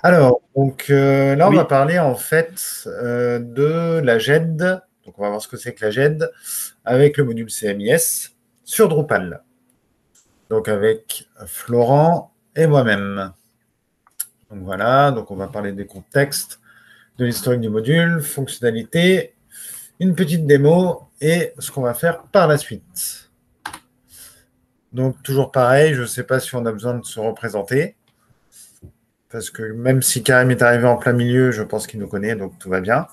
Alors, donc là, on va Oui, parler en fait de la GED. Donc, on va voir ce que c'est que la GED avec le module CMIS sur Drupal. Donc, avec Florent et moi-même. Donc, voilà. Donc, on va parler des contextes, de l'historique du module, fonctionnalités, une petite démo et ce qu'on va faire par la suite. Donc, toujours pareil, je ne sais pas si on a besoin de se représenter. Parce que même si Karim est arrivé en plein milieu, je pense qu'il nous connaît, donc tout va bien.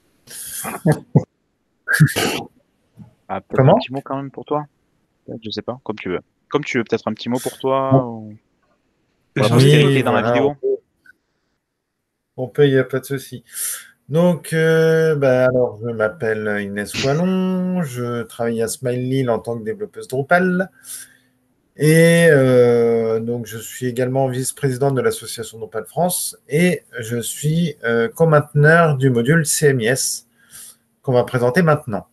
peut-être un Comment? petit mot quand même pour toi. Peut-être, je sais pas, comme tu veux. Comme tu veux, peut-être un petit mot pour toi, ou pour la Oui, postérité dans la voilà, vidéo. on peut, il n'y a pas de souci. Donc, alors, je m'appelle Inès Wallon, je travaille à Smile en tant que développeuse Drupal. Et donc, je suis également vice-présidente de l'association Drupal France et je suis co-mainteneur du module CMIS qu'on va présenter maintenant.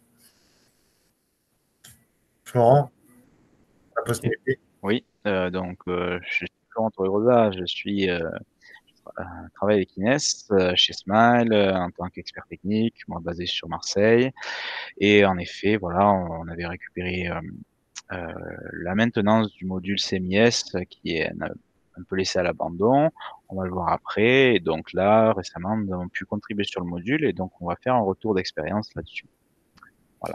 Florent, la Ok. possibilité. Oui, je suis Florent Torregrosa, je travaille avec Inès chez Smile en tant qu'expert technique, moi basé sur Marseille. Et en effet, voilà, on avait récupéré euh, la maintenance du module CMIS qui est un peu laissé à l'abandon. On va le voir après. Et donc là, récemment, nous avons pu contribuer sur le module et donc on va faire un retour d'expérience là-dessus. Voilà.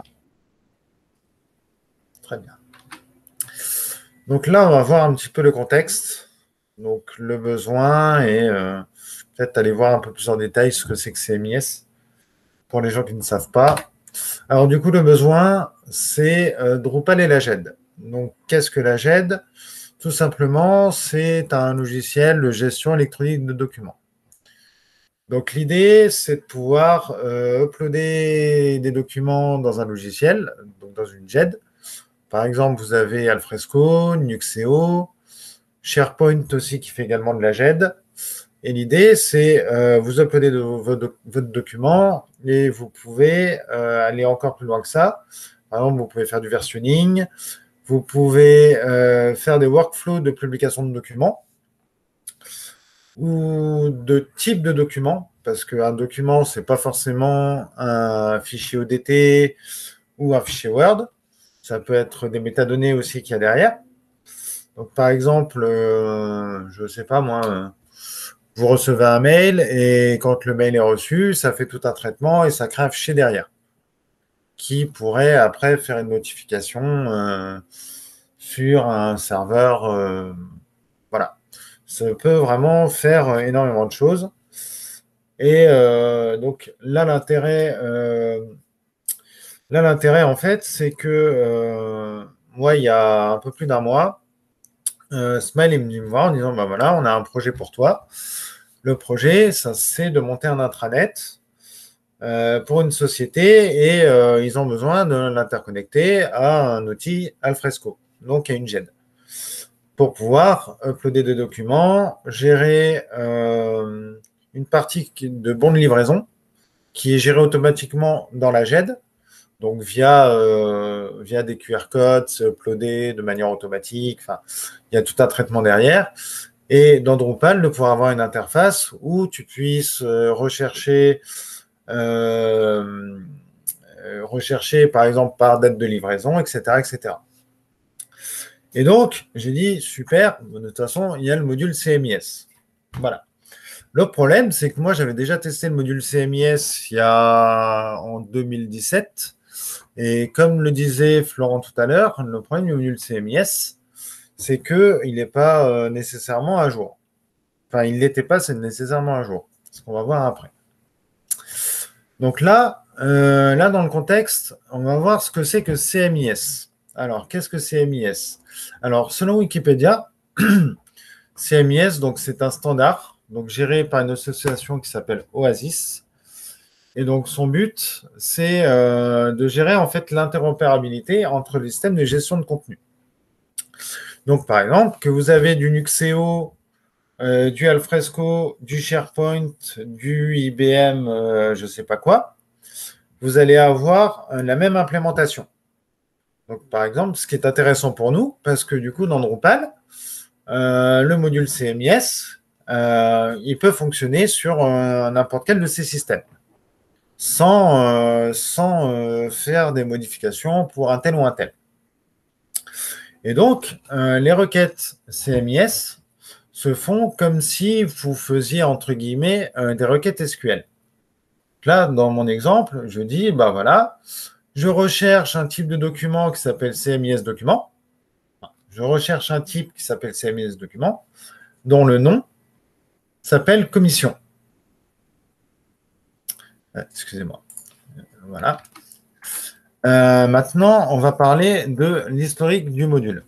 Très bien. Donc là, on va voir un petit peu le contexte, donc le besoin et peut-être aller voir un peu plus en détail ce que c'est que CMIS pour les gens qui ne savent pas. Alors du coup, le besoin, c'est Drupal et la GED. Donc qu'est-ce que la GED? Tout simplement, c'est un logiciel de gestion électronique de documents. Donc l'idée, c'est de pouvoir uploader des documents dans un logiciel, donc dans une GED. Par exemple, vous avez Alfresco, Nuxeo, SharePoint aussi qui fait également de la GED. Et l'idée, c'est vous uploadez votre document et vous pouvez aller encore plus loin que ça. Par exemple, vous pouvez faire du versionning, vous pouvez faire des workflows de publication de documents ou de type de documents, parce qu'un document, ce n'est pas forcément un fichier ODT ou un fichier Word. Ça peut être des métadonnées aussi qu'il y a derrière. Donc, par exemple, je ne sais pas moi, vous recevez un mail et quand le mail est reçu, ça fait tout un traitement et ça crée un fichier derrière qui pourrait après faire une notification sur un serveur. Voilà. Ça peut vraiment faire énormément de choses. Et donc là, l'intérêt, en fait, c'est que moi, il y a un peu plus d'un mois, Smile est venu me voir en disant, bah voilà, on a un projet pour toi. Le projet, ça, c'est de monter un intranet pour une société et ils ont besoin de l'interconnecter à un outil Alfresco, donc à une GED, pour pouvoir uploader des documents, gérer une partie de bons de livraison qui est gérée automatiquement dans la GED, donc via des QR codes, c'est uploadé de manière automatique, enfin, il y a tout un traitement derrière. Et dans Drupal, de pouvoir avoir une interface où tu puisses euh, rechercher par exemple par date de livraison, etc., etc. Et donc, j'ai dit, super, de toute façon, il y a le module CMIS. Voilà. Le problème, c'est que moi, j'avais déjà testé le module CMIS en 2017. Et comme le disait Florent tout à l'heure, le problème du module CMIS, c'est qu'il n'est pas nécessairement à jour. Enfin, il ne l'était pas, c'est nécessairement à jour. Ce qu'on va voir après. Donc là, dans le contexte, on va voir ce que c'est que CMIS. Alors, qu'est-ce que CMIS? Alors, selon Wikipédia, CMIS, donc c'est un standard, donc géré par une association qui s'appelle Oasis. Et donc, son but, c'est de gérer en fait l'interopérabilité entre les systèmes de gestion de contenu. Donc, par exemple, que vous avez du Nuxeo, du Alfresco, du SharePoint, du IBM, je ne sais pas quoi, vous allez avoir la même implémentation. Donc, par exemple, ce qui est intéressant pour nous, parce que du coup, dans Drupal, le module CMIS, il peut fonctionner sur n'importe quel de ces systèmes sans faire des modifications pour un tel ou un tel. Et donc, les requêtes CMIS se font comme si vous faisiez, entre guillemets, des requêtes SQL. Là, dans mon exemple, je dis, bah voilà, je recherche un type de document qui s'appelle CMIS document. Je recherche un type qui s'appelle CMIS document, dont le nom s'appelle commission. Excusez-moi. Voilà. Maintenant, on va parler de l'historique du module.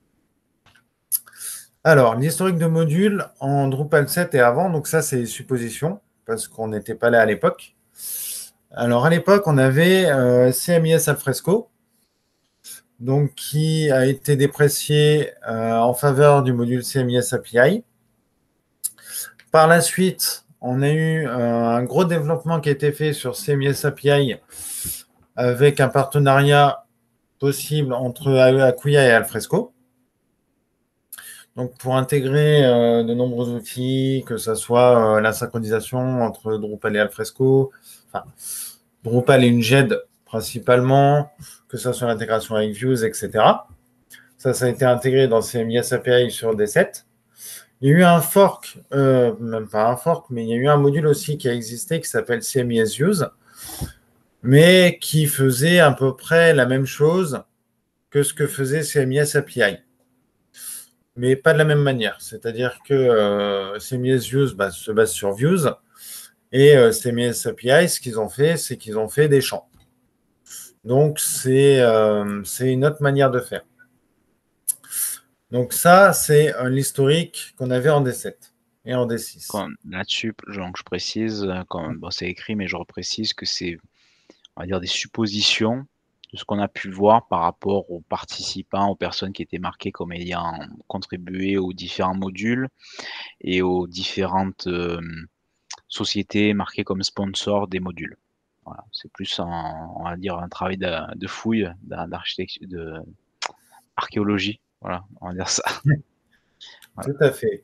Alors, l'historique de module en Drupal 7 et avant, donc ça, c'est supposition, parce qu'on n'était pas là à l'époque. Alors, à l'époque, on avait CMIS Alfresco, donc qui a été déprécié en faveur du module CMIS API. Par la suite, on a eu un gros développement qui a été fait sur CMIS API avec un partenariat possible entre Acquia et Alfresco. Donc, pour intégrer de nombreux outils, que ce soit la synchronisation entre Drupal et Alfresco, enfin, Drupal et une GED principalement, que ce soit l'intégration avec Views, etc. Ça a été intégré dans CMIS API sur D7. Il y a eu un fork, même pas un fork, mais il y a eu un module aussi qui a existé qui s'appelle CMIS Views, mais qui faisait à peu près la même chose que ce que faisait CMIS API. Mais pas de la même manière. C'est-à-dire que CMS Views se base sur Views et CMS API, ce qu'ils ont fait, c'est qu'ils ont fait des champs. Donc, c'est une autre manière de faire. Donc, ça, c'est l'historique qu'on avait en D7 et en D6. Là-dessus, donc je précise, bon, c'est écrit, mais je reprécise que c'est, on va dire, des suppositions de ce qu'on a pu voir par rapport aux participants, aux personnes qui étaient marquées comme ayant contribué aux différents modules et aux différentes sociétés marquées comme sponsors des modules. Voilà, c'est plus on va dire un travail de fouille, d'architecture, d'archéologie. Voilà, on va dire ça. Voilà. Tout à fait.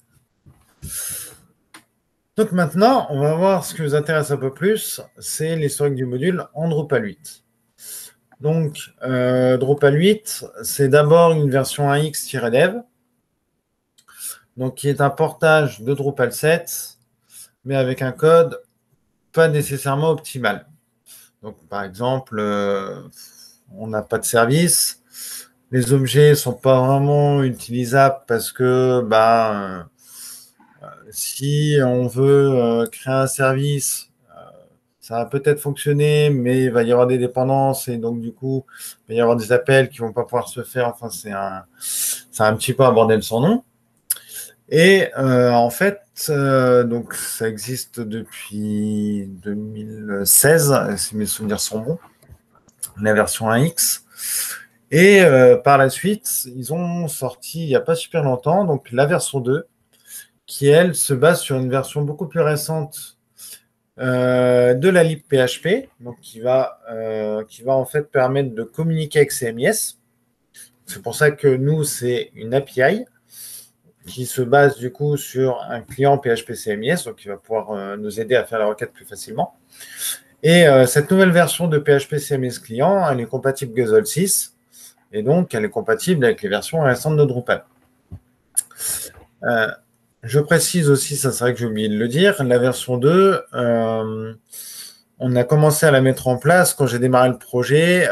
Donc maintenant, on va voir ce qui nous intéresse un peu plus, c'est l'historique du module en Drupal 8. Donc, Drupal 8, c'est d'abord une version 1x-dev, donc qui est un portage de Drupal 7, mais avec un code pas nécessairement optimal. Donc, par exemple, on n'a pas de service, les objets ne sont pas vraiment utilisables parce que si on veut créer un service, ça va peut-être fonctionner, mais il va y avoir des dépendances et donc du coup, il va y avoir des appels qui ne vont pas pouvoir se faire. Enfin, c'est un petit peu un bordel sans nom. Et en fait, donc ça existe depuis 2016, si mes souvenirs sont bons, la version 1X. Et par la suite, ils ont sorti il n'y a pas super longtemps, donc la version 2, qui elle se base sur une version beaucoup plus récente de la libphp, donc qui va en fait permettre de communiquer avec CMIS. C'est pour ça que nous, c'est une API qui se base du coup sur un client PHP CMIS, donc qui va pouvoir nous aider à faire la requête plus facilement. Et cette nouvelle version de PHP CMS client, elle est compatible Guzzle 6, et donc elle est compatible avec les versions récentes de Drupal. Je précise aussi, ça c'est vrai que j'ai oublié de le dire, la version 2, on a commencé à la mettre en place quand j'ai démarré le projet.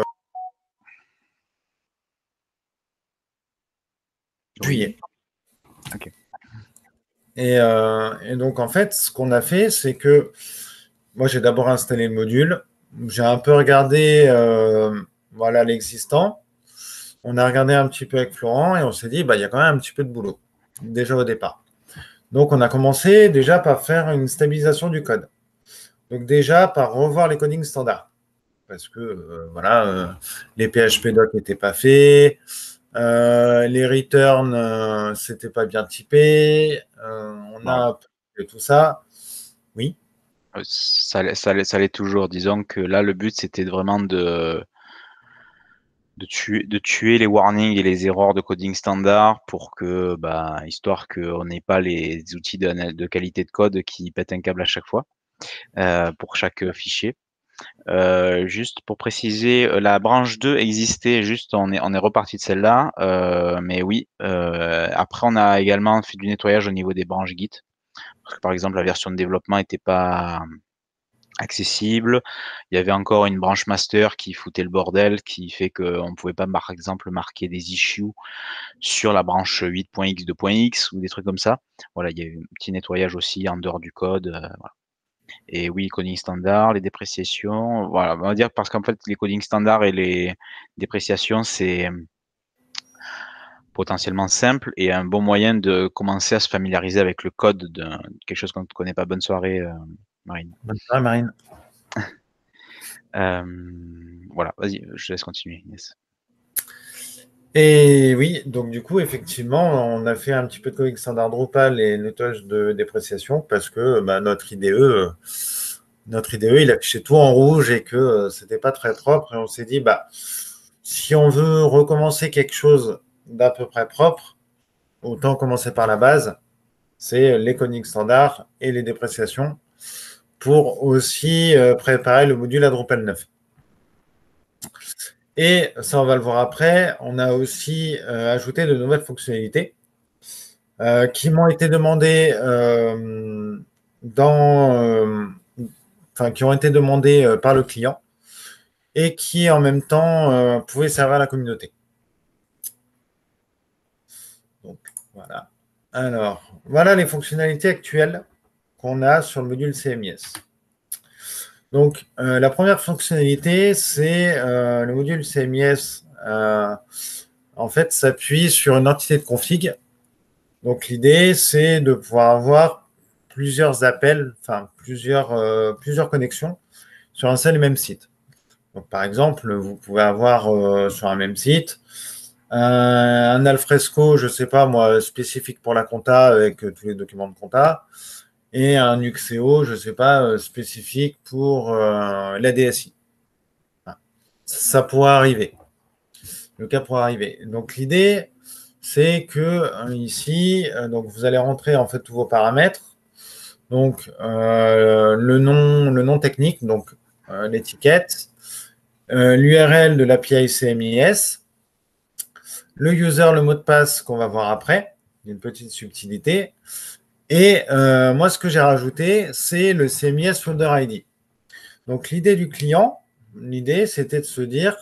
Juillet. Okay. Et donc, en fait, ce qu'on a fait, c'est que moi, j'ai d'abord installé le module. J'ai un peu regardé voilà, l'existant. On a regardé un petit peu avec Florent et on s'est dit, il y a quand même un petit peu de boulot, déjà au départ. Donc, on a commencé déjà par faire une stabilisation du code. Donc, déjà par revoir les codings standards. Parce que, les PHP docs n'étaient pas faits. Les returns, c'était pas bien typé. On a tout ça. Oui. Ça l'est toujours. Disons que là, le but, c'était vraiment de de tuer les warnings et les erreurs de coding standard pour que, bah, histoire qu'on n'ait pas les outils de qualité de code qui pètent un câble à chaque fois, pour chaque fichier. Juste pour préciser, la branche 2 existait, juste on est reparti de celle-là, mais oui, après on a également fait du nettoyage au niveau des branches Git. Parce que par exemple la version de développement était pas accessible. Il y avait encore une branche master qui foutait le bordel, qui fait qu'on ne pouvait pas par exemple marquer des issues sur la branche 8.x, 2.x ou des trucs comme ça. Voilà, il y a eu un petit nettoyage aussi en dehors du code, voilà. Et oui, coding standard, les dépréciations, voilà, on va dire parce qu'en fait les coding standards et les dépréciations, c'est potentiellement simple et un bon moyen de commencer à se familiariser avec le code de quelque chose qu'on ne connaît pas. Bonne soirée, Marine. Bonne soirée, Marine. Voilà, vas-y, je te laisse continuer, Inès. Et oui, donc du coup, effectivement, on a fait un petit peu de coding standard Drupal et nettoyage de dépréciation parce que bah, notre IDE, il affichait tout en rouge et que c'était pas très propre. Et on s'est dit, bah, si on veut recommencer quelque chose d'à peu près propre, autant commencer par la base, c'est les coding standards et les dépréciations pour aussi préparer le module à Drupal 9. Et ça, on va le voir après, on a aussi ajouté de nouvelles fonctionnalités qui m'ont été demandées qui ont été demandées par le client et qui en même temps pouvaient servir à la communauté. Donc voilà. Alors, voilà les fonctionnalités actuelles qu'on a sur le module CMIS. Donc, la première fonctionnalité, c'est le module CMIS, en fait, s'appuie sur une entité de config. Donc, l'idée, c'est de pouvoir avoir plusieurs appels, enfin, plusieurs connexions sur un seul et même site. Donc, par exemple, vous pouvez avoir sur un même site un alfresco, je ne sais pas moi, spécifique pour la compta avec tous les documents de compta, et un Nuxeo, je ne sais pas, spécifique pour la DSI. Ça pourrait arriver. Le cas pourrait arriver. Donc l'idée, c'est que ici, donc vous allez rentrer en fait tous vos paramètres. Donc le nom technique, donc l'étiquette, l'URL de l'API CMIS, le user, le mot de passe qu'on va voir après, une petite subtilité. Et moi, ce que j'ai rajouté, c'est le CMIS Folder ID. Donc, l'idée du client, c'était de se dire,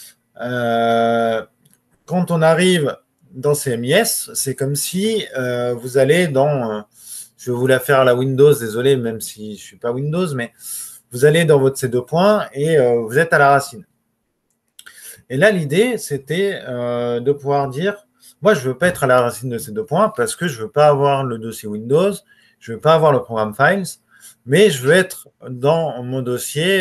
quand on arrive dans CMIS, c'est comme si vous allez dans, je vais vous la faire à la Windows, désolé, même si je ne suis pas Windows, mais vous allez dans votre C2 points et vous êtes à la racine. Et là, l'idée, c'était de pouvoir dire, moi, je ne veux pas être à la racine de ces 2 points parce que je ne veux pas avoir le dossier Windows, je ne veux pas avoir le programme Files, mais je veux être dans mon dossier,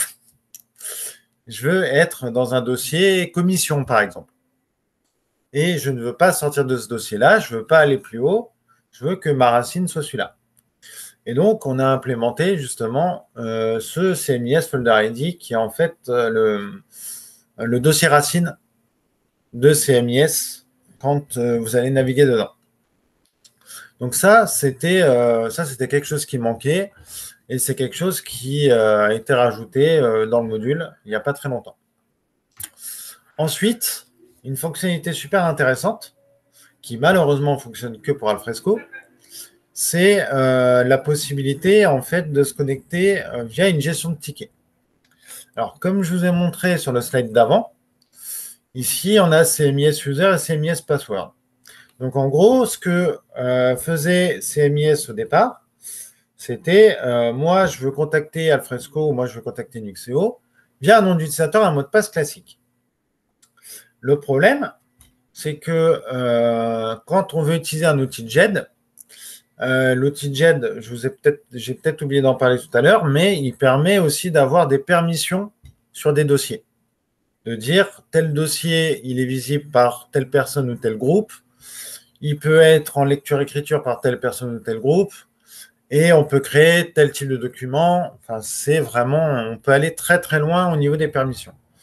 je veux être dans un dossier commission, par exemple. Et je ne veux pas sortir de ce dossier-là, je ne veux pas aller plus haut, je veux que ma racine soit celui-là. Et donc, on a implémenté justement ce CMIS Folder ID qui est en fait le dossier racine de CMIS quand vous allez naviguer dedans. Donc ça, c'était quelque chose qui manquait et c'est quelque chose qui a été rajouté dans le module il n'y a pas très longtemps. Ensuite, une fonctionnalité super intéressante qui malheureusement ne fonctionne que pour Alfresco, c'est la possibilité en fait de se connecter via une gestion de tickets. Alors, comme je vous ai montré sur le slide d'avant, ici, on a CMIS User et CMIS Password. Donc, en gros, ce que faisait CMIS au départ, c'était moi, je veux contacter Alfresco ou moi, je veux contacter Nuxeo via un nom d'utilisateur, un mot de passe classique. Le problème, c'est que quand on veut utiliser un outil de GED, l'outil GED, j'ai peut-être oublié d'en parler tout à l'heure, mais il permet aussi d'avoir des permissions sur des dossiers. De dire tel dossier, il est visible par telle personne ou tel groupe. Il peut être en lecture-écriture par telle personne ou tel groupe. Et on peut créer tel type de document. Enfin, c'est vraiment, on peut aller très très loin au niveau des permissions.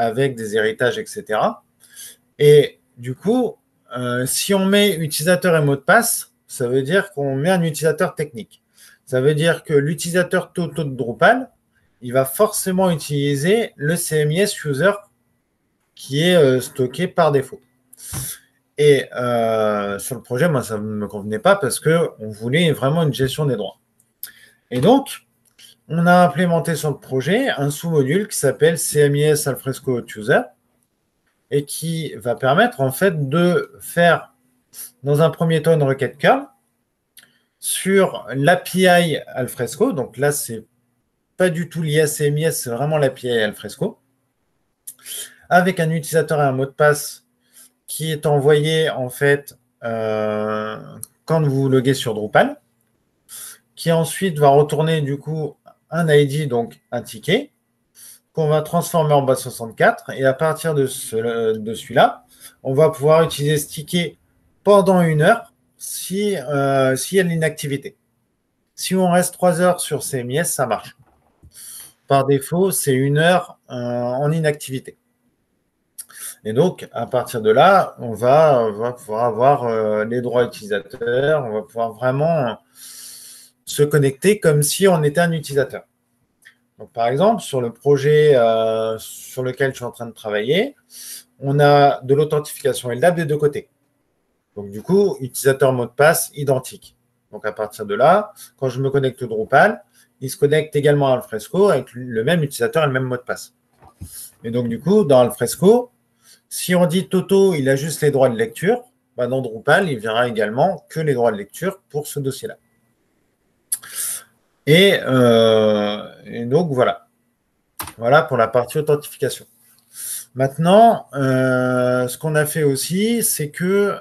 avec des héritages, etc. Et du coup, si on met utilisateur et mot de passe, ça veut dire qu'on met un utilisateur technique. Ça veut dire que l'utilisateur Toto de Drupal, il va forcément utiliser le CMIS user qui est stocké par défaut. Et sur le projet, moi, ça ne me convenait pas parce qu'on voulait vraiment une gestion des droits. Et donc, on a implémenté sur le projet un sous-module qui s'appelle CMIS Alfresco User et qui va permettre en fait de faire dans un premier temps une requête curl sur l'API Alfresco. Donc là, c'est pas du tout lié à CMIS, c'est vraiment l'API Alfresco, avec un utilisateur et un mot de passe qui est envoyé en fait quand vous loguez sur Drupal, qui ensuite va retourner du coup un ID, donc un ticket, qu'on va transformer en base 64. Et à partir de celui-là, on va pouvoir utiliser ce ticket pendant 1 heure s'il y a de l'inactivité. Si on reste 3 heures sur CMIS, ça marche. Par défaut, c'est 1 heure en inactivité. Et donc, à partir de là, on va pouvoir avoir les droits utilisateurs, on va pouvoir vraiment se connecter comme si on était un utilisateur. Donc, par exemple, sur le projet sur lequel je suis en train de travailler, on a de l'authentification LDAP des deux côtés. Donc, du coup, utilisateur mot de passe identique. Donc, à partir de là, quand je me connecte au Drupal, il se connecte également à Alfresco avec le même utilisateur et le même mot de passe. Et donc, du coup, dans Alfresco, si on dit Toto, il a juste les droits de lecture, bah dans Drupal, il verra également que les droits de lecture pour ce dossier-là. Et donc, voilà. Voilà pour la partie authentification. Maintenant, ce qu'on a fait aussi, c'est que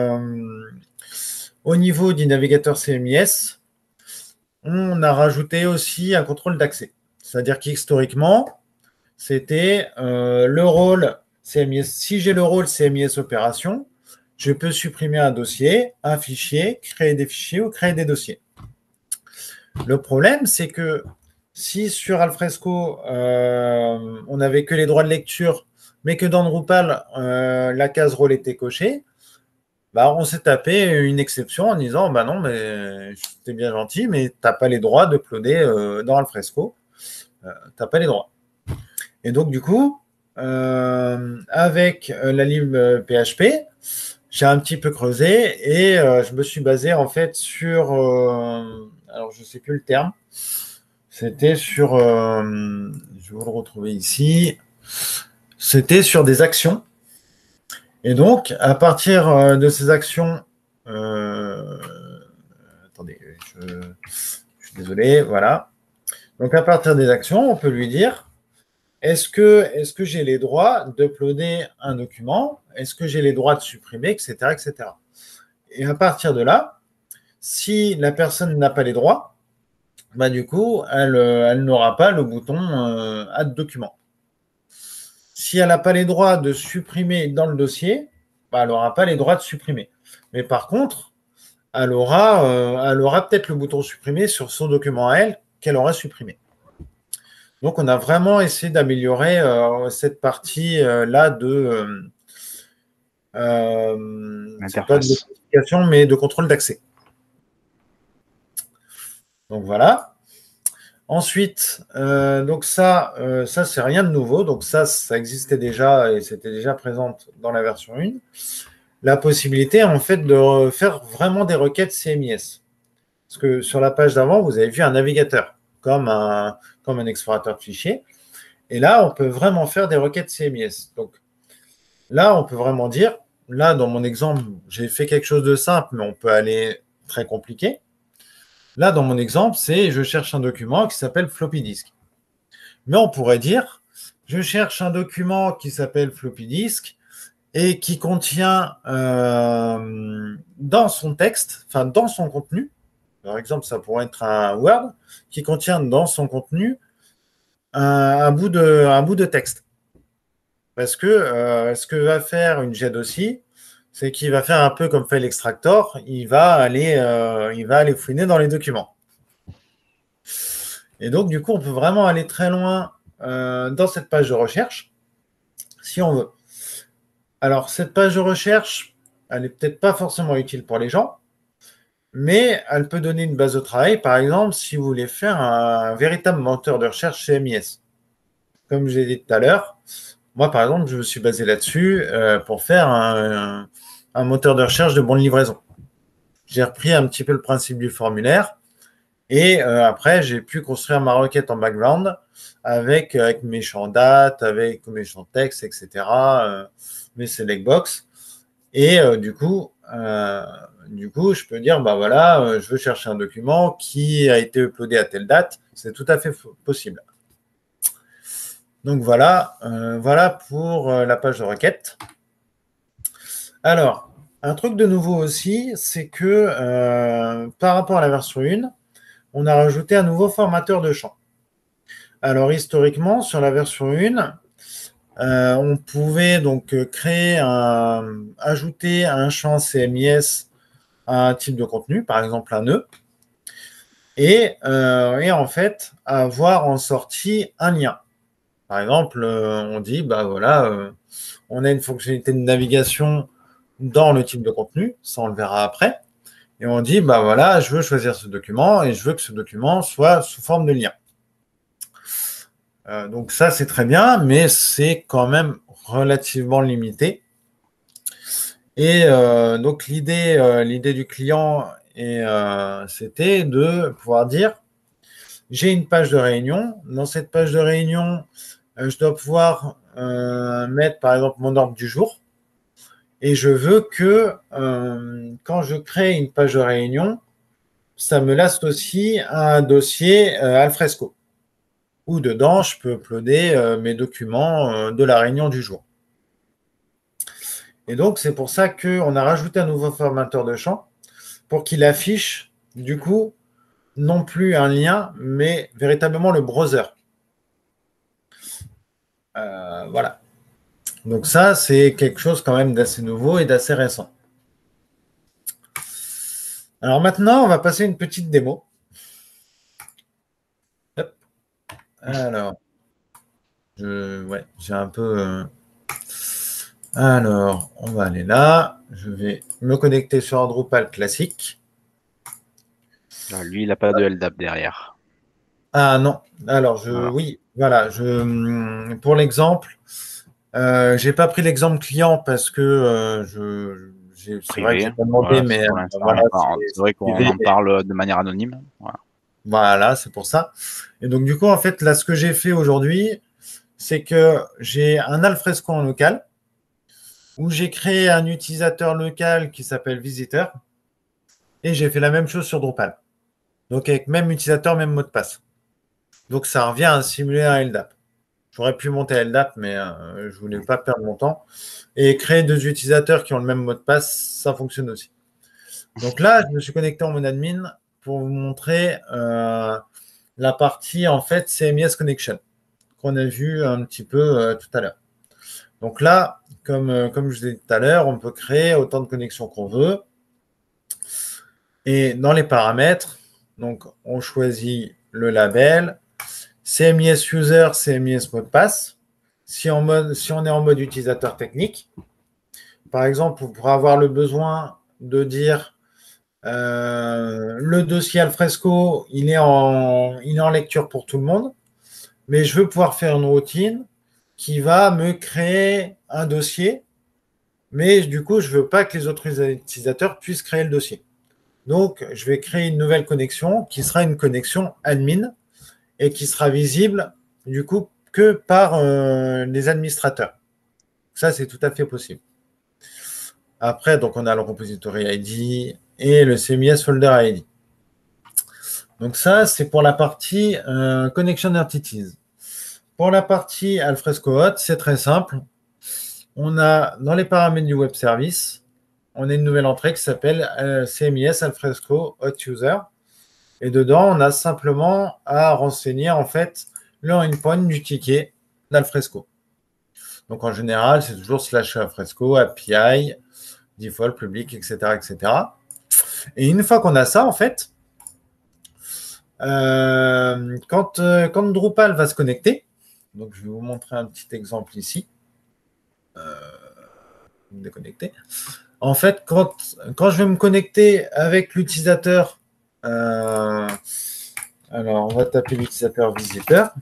au niveau du navigateur CMIS, on a rajouté aussi un contrôle d'accès. C'est-à-dire qu'historiquement, c'était le rôle CMIS. Si j'ai le rôle CMIS opération, je peux supprimer un dossier, un fichier, créer des fichiers ou créer des dossiers. Le problème, c'est que si sur Alfresco, on n'avait que les droits de lecture, mais que dans Drupal, la case rôle était cochée, bah, on s'est tapé une exception en disant bah non, mais c'était bien gentil, mais tu n'as pas les droits d'uploader dans Alfresco. Tu n'as pas les droits. Et donc, du coup, avec la lib PHP, j'ai un petit peu creusé et je me suis basé en fait sur, alors je ne sais plus le terme, c'était sur, je vais vous le retrouver ici, c'était sur des actions. Et donc, à partir de ces actions, attendez, je suis désolé, voilà. Donc, à partir des actions, on peut lui dire, est-ce que j'ai les droits d'uploader un document? Est-ce que j'ai les droits de supprimer, etc., etc. Et à partir de là, si la personne n'a pas les droits, bah, du coup, elle n'aura pas le bouton Add document. Si elle n'a pas les droits de supprimer dans le dossier, bah, elle n'aura pas les droits de supprimer. Mais par contre, elle aura peut-être le bouton supprimer sur son document à elle qu'elle aura supprimé. Donc, on a vraiment essayé d'améliorer cette partie-là de pas de notification, mais de contrôle d'accès. Donc, voilà. Ensuite, donc ça c'est rien de nouveau. Donc, ça existait déjà et c'était déjà présent dans la version 1. La possibilité, en fait, de faire vraiment des requêtes CMIS. Parce que sur la page d'avant, vous avez vu un navigateur, comme un explorateur de fichiers. Et là, on peut vraiment faire des requêtes CMIS. Donc, là, on peut vraiment dire, là, dans mon exemple, j'ai fait quelque chose de simple, mais on peut aller très compliqué. Là, dans mon exemple, c'est je cherche un document qui s'appelle floppy disk. Mais on pourrait dire, je cherche un document qui s'appelle floppy disk et qui contient dans son texte, enfin dans son contenu, par exemple, ça pourrait être un Word, qui contient dans son contenu un bout de texte. Parce que ce que va faire une GED aussi, c'est qu'il va faire un peu comme fait l'extractor, il va aller fouiner dans les documents. Et donc, du coup, on peut vraiment aller très loin dans cette page de recherche si on veut. Alors, cette page de recherche, elle n'est peut-être pas forcément utile pour les gens, mais elle peut donner une base de travail, par exemple, si vous voulez faire un véritable moteur de recherche CMIS. Comme j'ai dit tout à l'heure, moi, par exemple, je me suis basé là-dessus pour faire un moteur de recherche de bons de livraison. J'ai repris un petit peu le principe du formulaire et après, j'ai pu construire ma requête en background avec mes champs dates, avec mes champs texte, etc., mes select box. Et du coup, je peux dire, bah voilà, je veux chercher un document qui a été uploadé à telle date. C'est tout à fait possible. Donc voilà, voilà pour la page de requête. Alors, un truc de nouveau aussi, c'est que par rapport à la version 1, on a rajouté un nouveau formateur de champ. Alors historiquement, sur la version 1, on pouvait donc ajouter un champ CMIS à un type de contenu, par exemple un nœud, et en fait avoir en sortie un lien. Par exemple, on dit, bah voilà, on a une fonctionnalité de navigation dans le type de contenu, ça on le verra après, et on dit, bah voilà, je veux choisir ce document et je veux que ce document soit sous forme de lien. Donc ça, c'est très bien, mais c'est quand même relativement limité. Et donc l'idée du client, c'était de pouvoir dire, j'ai une page de réunion. Dans cette page de réunion, je dois pouvoir mettre par exemple mon ordre du jour. Et je veux que quand je crée une page de réunion, ça me l'associe à un dossier Alfresco, où dedans, je peux uploader mes documents de la réunion du jour. Et donc, c'est pour ça qu'on a rajouté un nouveau formateur de champ pour qu'il affiche, du coup, non plus un lien, mais véritablement le browser. Voilà. Donc ça, c'est quelque chose quand même d'assez nouveau et d'assez récent. Alors maintenant, on va passer une petite démo. Hop. Alors, j'ai un peu... Alors, on va aller là. Je vais me connecter sur un Drupal classique. Là, lui, il n'a pas de LDAP derrière. Ah non. Alors, Voilà. oui, voilà. Pour l'exemple, j'ai pas pris l'exemple client parce que c'est vrai que Privé. j'ai pas demandé, Voilà, mais pour l'instant, voilà, c'est vrai c'est qu'on privé. en parle de manière anonyme. Voilà. Voilà, c'est pour ça. Et donc, du coup, en fait, là, ce que j'ai fait aujourd'hui, c'est que j'ai un alfresco en local où j'ai créé un utilisateur local qui s'appelle Visiteur et j'ai fait la même chose sur Drupal. Donc, avec même utilisateur, même mot de passe. Donc, ça revient à simuler un LDAP. J'aurais pu monter LDAP, mais je voulais pas perdre mon temps. Et créer deux utilisateurs qui ont le même mot de passe, ça fonctionne aussi. Donc là, je me suis connecté en mode admin pour vous montrer la partie en fait CMS Connection qu'on a vu un petit peu tout à l'heure. Donc là, comme je vous ai dit tout à l'heure, on peut créer autant de connexions qu'on veut. Et dans les paramètres, donc on choisit le label, CMS User, CMS mot de passe. Si on est en mode utilisateur technique, par exemple, on pourra avoir le besoin de dire le dossier Alfresco, il est en lecture pour tout le monde, mais je veux pouvoir faire une routine qui va me créer un dossier, mais du coup, je ne veux pas que les autres utilisateurs puissent créer le dossier. Donc, je vais créer une nouvelle connexion qui sera une connexion admin et qui sera visible du coup que par les administrateurs. Ça, c'est tout à fait possible. Après, donc, on a le repository ID et le CMS folder ID. Donc ça, c'est pour la partie Connection Entities. Pour la partie Alfresco Hot, c'est très simple. On a dans les paramètres du web service, on a une nouvelle entrée qui s'appelle CMIS Alfresco Hot User. Et dedans, on a simplement à renseigner en fait le endpoint du ticket d'Alfresco. Donc en général, c'est toujours /Alfresco, API, default, public, etc., etc. Et une fois qu'on a ça, en fait, quand Drupal va se connecter, donc je vais vous montrer un petit exemple ici. me déconnecter. En fait, quand je vais me connecter avec l'utilisateur, alors on va taper l'utilisateur visiteur.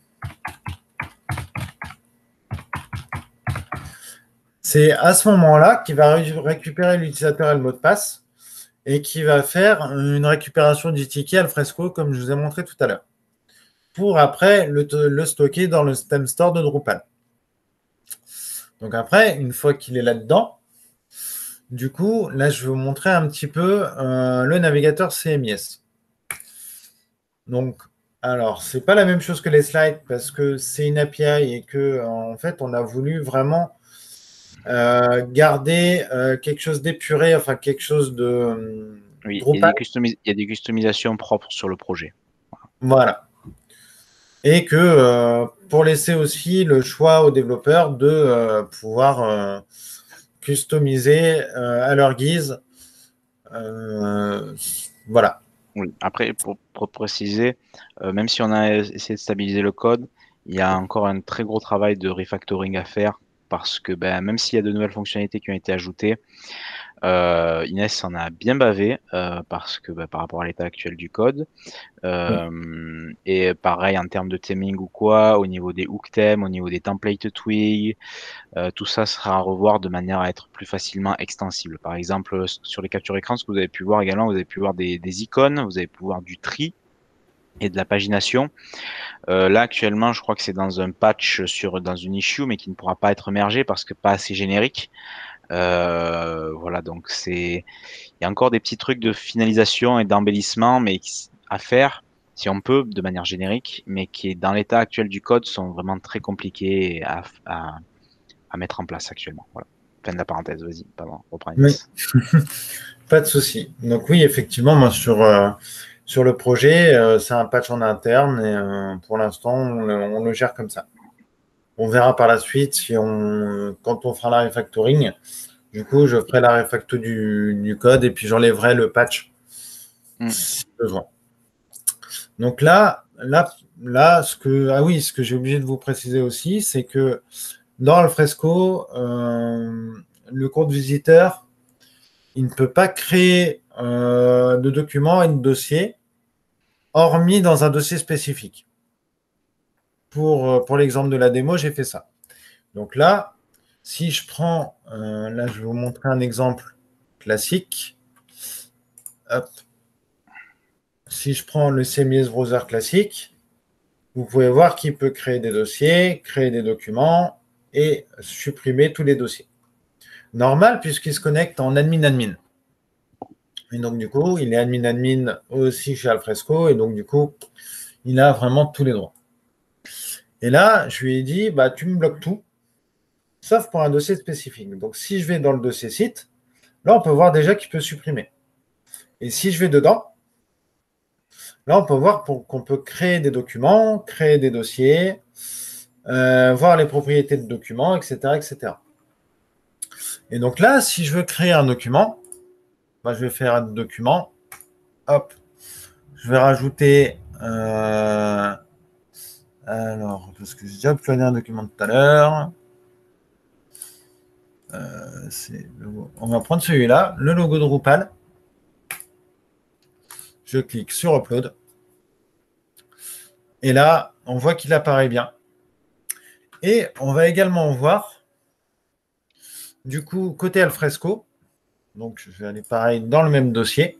C'est à ce moment-là qu'il va récupérer l'utilisateur et le mot de passe et qui va faire une récupération du ticket Alfresco comme je vous ai montré tout à l'heure pour après le stocker dans le stem store de Drupal. Donc après, une fois qu'il est là-dedans, du coup, là, je vais vous montrer un petit peu le navigateur CMIS. Donc, alors, c'est pas la même chose que les slides parce que c'est une API et que, en fait, on a voulu vraiment garder quelque chose d'épuré, enfin quelque chose de Oui, Drupal. il y a des customisations propres sur le projet. Voilà. Et que pour laisser aussi le choix aux développeurs de pouvoir customiser à leur guise. Voilà. Oui. Après, pour préciser, même si on a essayé de stabiliser le code, il y a encore un très gros travail de refactoring à faire parce que ben, même s'il y a de nouvelles fonctionnalités qui ont été ajoutées, Inès en a bien bavé parce que ben, par rapport à l'état actuel du code. Et pareil en termes de theming ou quoi, au niveau des hook themes, au niveau des templates twig, tout ça sera à revoir de manière à être plus facilement extensible. Par exemple, sur les captures écran, ce que vous avez pu voir également, vous avez pu voir des icônes, vous avez pu voir du tri et de la pagination. Là, actuellement, je crois que c'est dans un patch dans une issue, mais qui ne pourra pas être mergé parce que pas assez générique. Voilà, donc il y a encore des petits trucs de finalisation et d'embellissement, mais à faire si on peut, de manière générique, mais qui, dans l'état actuel du code, sont vraiment très compliqués à mettre en place actuellement. Voilà. Fin de la parenthèse, vas-y, pardon, reprends Oui, Inès. pas de souci. Donc oui, effectivement, moi, sur le projet, c'est un patch en interne et pour l'instant, on le gère comme ça. On verra par la suite quand on fera la refactoring. Du coup, je ferai la refacto du code et puis j'enlèverai le patch si besoin. Donc là, ce que j'ai oublié de vous préciser aussi, c'est que dans Alfresco, le compte visiteur, il ne peut pas créer de documents et de dossiers, hormis dans un dossier spécifique. Pour l'exemple de la démo, j'ai fait ça. Donc là, si je prends, là, je vais vous montrer un exemple classique. Hop. Si je prends le CMS Browser classique, vous pouvez voir qu'il peut créer des dossiers, créer des documents et supprimer tous les dossiers. Normal, puisqu'il se connecte en admin-admin. Et donc, du coup, il est admin-admin aussi chez Alfresco. Et donc, du coup, il a vraiment tous les droits. Et là, je lui ai dit, bah, tu me bloques tout, sauf pour un dossier spécifique. Donc, si je vais dans le dossier site, là, on peut voir déjà qu'il peut supprimer. Et si je vais dedans, là, on peut voir qu'on peut créer des documents, créer des dossiers, voir les propriétés de documents, etc., etc. Et donc là, si je veux créer un document, bah, je vais faire un document. Hop, je vais rajouter. Alors, parce que j'ai déjà uploadé un document tout à l'heure. On va prendre celui-là, le logo de Drupal. Je clique sur Upload. Et là, on voit qu'il apparaît bien. Et on va également voir, du coup, côté Alfresco. Donc, je vais aller pareil dans le même dossier.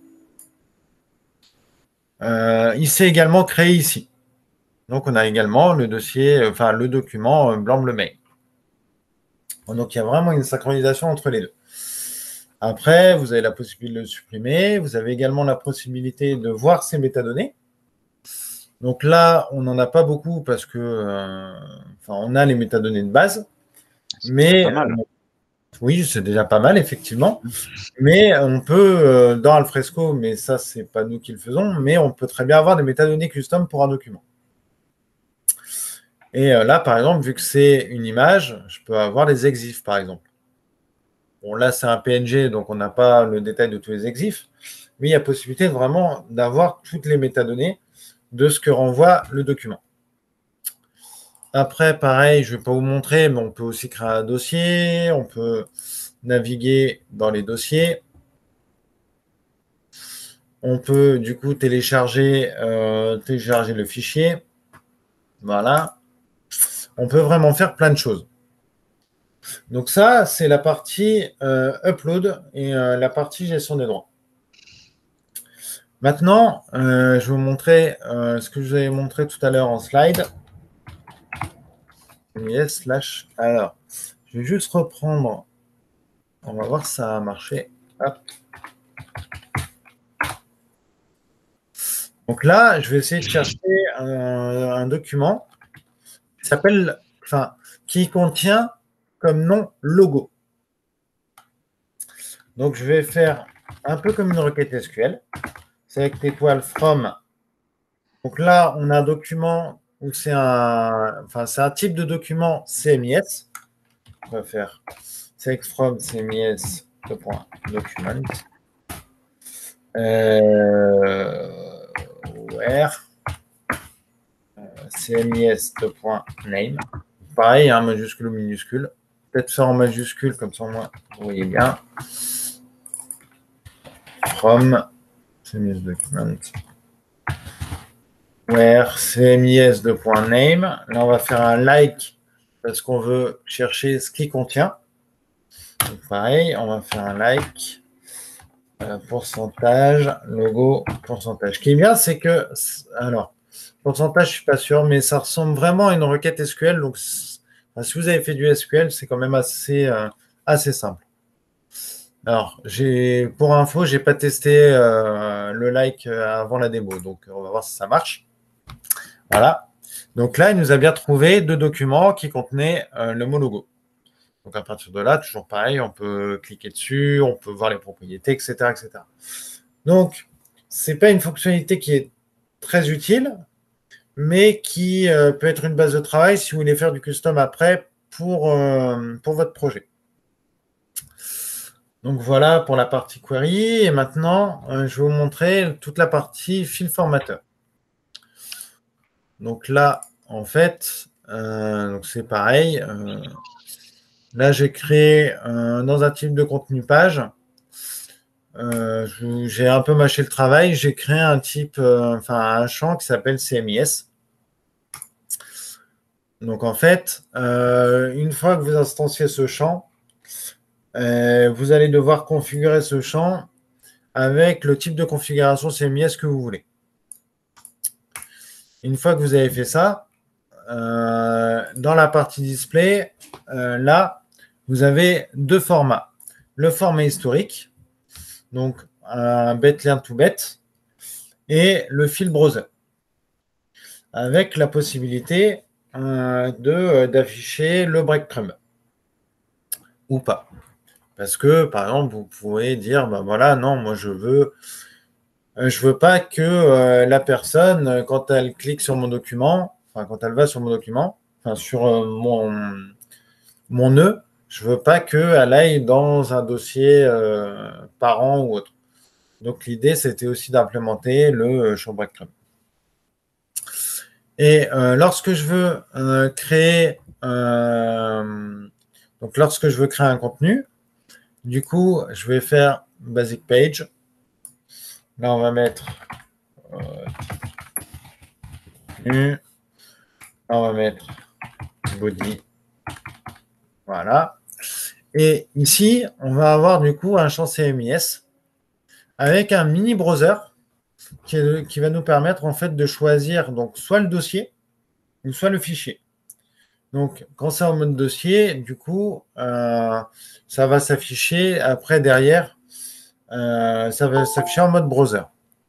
Il s'est également créé ici. Donc, on a également le dossier, enfin le document blanc-bleu mail. Donc, il y a vraiment une synchronisation entre les deux. Après, vous avez la possibilité de le supprimer. Vous avez également la possibilité de voir ces métadonnées. Donc là, on n'en a pas beaucoup parce que, on a les métadonnées de base. C'est pas Mais mal. oui, c'est déjà pas mal, effectivement. Mais on peut, dans Alfresco, mais ça, c'est pas nous qui le faisons, mais on peut très bien avoir des métadonnées custom pour un document. Et là, par exemple, vu que c'est une image, je peux avoir les exifs, par exemple. Bon, là, c'est un PNG, donc on n'a pas le détail de tous les exifs, mais il y a possibilité vraiment d'avoir toutes les métadonnées de ce que renvoie le document. Après, pareil, je ne vais pas vous montrer, mais on peut aussi créer un dossier. On peut naviguer dans les dossiers. On peut du coup télécharger le fichier. Voilà. On peut vraiment faire plein de choses. Donc ça, c'est la partie upload et la partie gestion des droits. Maintenant, je vais vous montrer ce que je vous avais montré tout à l'heure en slide. Yes, slash. Alors, je vais juste reprendre. On va voir si ça a marché. Hop. Donc là, je vais essayer de chercher un document qui s'appelle, enfin, qui contient comme nom logo. Donc, je vais faire un peu comme une requête SQL. Select étoile from. Donc là, on a un document où c'est un type de document CMIS. On va faire select from CMIS document. Where cmis.name. Pareil, hein, majuscule ou minuscule. Peut-être faire en majuscule, comme ça, moi, vous voyez bien. From cmis document. Where cmis.name. Là, on va faire un like parce qu'on veut chercher ce qui contient. Donc, pareil, on va faire un like. Pourcentage, logo, pourcentage. Ce qui est bien, c'est que, alors, pourcentage, je ne suis pas sûr, mais ça ressemble vraiment à une requête SQL. Donc, si vous avez fait du SQL, c'est quand même assez simple. Alors, pour info, je n'ai pas testé le like avant la démo. Donc, on va voir si ça marche. Voilà. Donc là, il nous a bien trouvé 2 documents qui contenaient le mot logo. Donc, à partir de là, toujours pareil, on peut cliquer dessus, on peut voir les propriétés, etc. etc. Donc, ce n'est pas une fonctionnalité qui est très utile, mais qui peut être une base de travail si vous voulez faire du custom après pour votre projet. Donc, voilà pour la partie query. Et maintenant, je vais vous montrer toute la partie fil formateur. Donc là, en fait, c'est pareil. Là, j'ai créé dans un type de contenu page. J'ai un peu mâché le travail. J'ai créé un type, un champ qui s'appelle CMIS. Donc, en fait, une fois que vous instanciez ce champ, vous allez devoir configurer ce champ avec le type de configuration CMIS que vous voulez. Une fois que vous avez fait ça, dans la partie display, là, vous avez 2 formats. Le format historique, donc un bêta to bet, et le fil browser, avec la possibilité d'afficher le breadcrumb ou pas. Parce que, par exemple, vous pouvez dire, ben voilà, non, moi je veux pas que la personne, quand elle clique sur mon document, quand elle va sur mon document, sur mon nœud, je veux pas qu'elle aille dans un dossier parent ou autre. Donc l'idée, c'était aussi d'implémenter le champ breadcrumb. Et lorsque je veux créer un contenu, du coup, je vais faire basic page. Là, on va mettre là, on va mettre body. Voilà. Et ici, on va avoir du coup un champ CMIS avec un mini browser qui va nous permettre en fait de choisir donc soit le dossier ou soit le fichier. Donc, quand c'est en mode dossier, du coup, ça va s'afficher après derrière, ça va s'afficher en mode browser.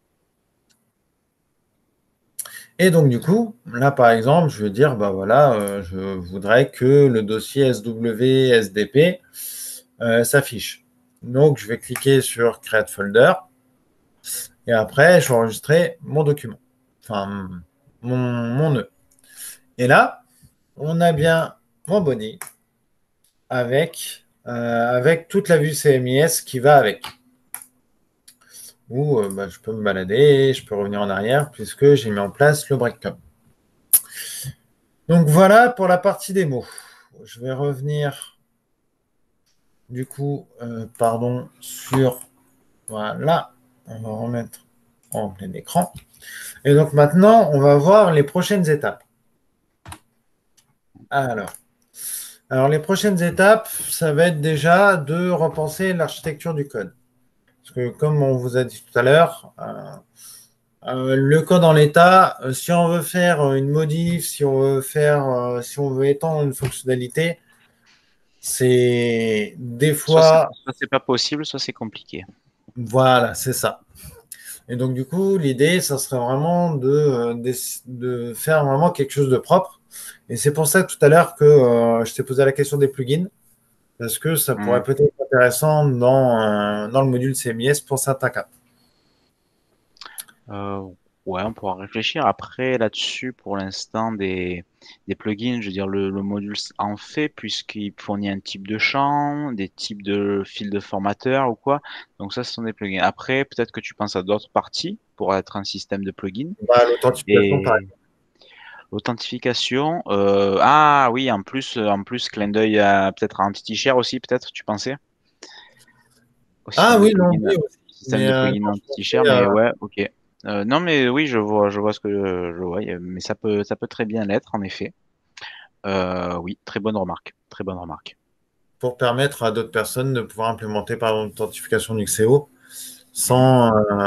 Et donc, du coup, là, par exemple, je vais dire, bah voilà, je voudrais que le dossier SW SDP s'affiche. Donc, je vais cliquer sur Create Folder. Et après, je vais enregistrer mon document, enfin, mon nœud. Et là, on a bien mon body avec toute la vue CMIS qui va avec. Ou je peux me balader, je peux revenir en arrière puisque j'ai mis en place le breadcrumb. Donc voilà pour la partie démo. Je vais revenir du coup, pardon, sur, voilà, on va remettre en plein écran. Et donc maintenant, on va voir les prochaines étapes. Alors, alors les prochaines étapes, ça va être déjà de repenser l'architecture du code. Parce que comme on vous a dit tout à l'heure, le code en l'état, si on veut faire une modif, si on veut étendre une fonctionnalité, c'est des fois, Soit c'est pas possible, soit c'est compliqué. voilà, c'est ça. Et donc du coup, l'idée, ça serait vraiment de faire vraiment quelque chose de propre. Et c'est pour ça que tout à l'heure que je t'ai posé la question des plugins, parce que ça pourrait Hmm. peut-être être intéressant dans le module CMIS pour certains cas. Euh, ouais, on pourra réfléchir. Après, là-dessus, pour l'instant, des plugins, je veux dire, le module en fait, puisqu'il fournit un type de champ, des types de fils de formateur ou quoi. Donc ça, ce sont des plugins. Après, peut-être que tu penses à d'autres parties pour être un système de plugins. Bah, l'authentification, par Et l'authentification, ah oui, en plus, clin d'œil à peut-être à Entity-Share aussi, peut-être, tu pensais? Au Ah système de oui, non, plugins, oui aussi. système de plugins Non, je anti-share, pensais, mais ouais, ok. Non, mais oui, je vois ce que je vois, mais ça peut très bien l'être, en effet. Oui, très bonne remarque, très bonne remarque. pour permettre à d'autres personnes de pouvoir implémenter par exemple l'authentification du XEO Mhm.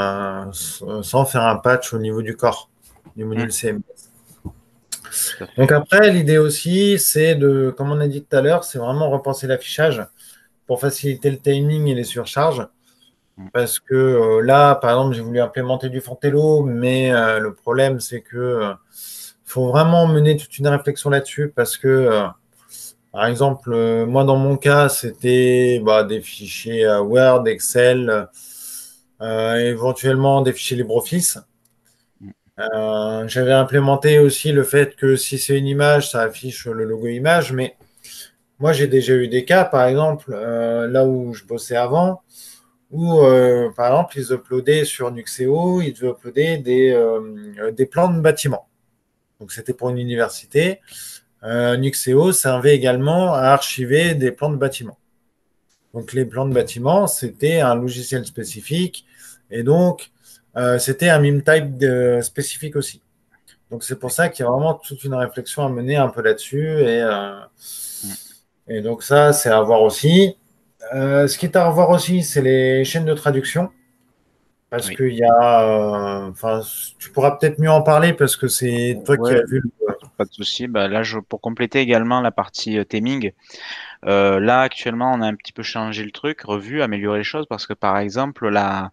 sans faire un patch au niveau du corps du Mm, module CM. tout à Donc fait. après, l'idée aussi, c'est de, comme on a dit tout à l'heure, c'est vraiment repenser l'affichage pour faciliter le timing et les surcharges. Mm, Parce que là, par exemple, j'ai voulu implémenter du Fortello, mais le problème, c'est que faut vraiment mener toute une réflexion là-dessus parce que, par exemple, moi, dans mon cas, c'était bah, des fichiers Word, Excel, éventuellement des fichiers LibreOffice. mm, J'avais implémenté aussi le fait que si c'est une image, ça affiche le logo image, mais moi, j'ai déjà eu des cas, par exemple, là où je bossais avant, où, par exemple, ils uploadaient sur Nuxeo, ils devaient uploader des plans de bâtiments. Donc, c'était pour une université. Nuxeo servait également à archiver des plans de bâtiments. Donc, les plans de bâtiments, c'était un logiciel spécifique et donc, c'était un meme type spécifique aussi. Donc, c'est pour ça qu'il y a vraiment toute une réflexion à mener un peu là-dessus mm. et donc, ça, c'est à voir aussi. Ce qui est à revoir aussi, c'est les chaînes de traduction. Parce Oui. qu'il y a, enfin, tu pourras peut-être mieux en parler parce que c'est toi qui Ouais, as vu pas de souci. Bah, là, pour compléter également la partie theming, là, actuellement, on a un petit peu changé le truc, revu, amélioré les choses, parce que par exemple,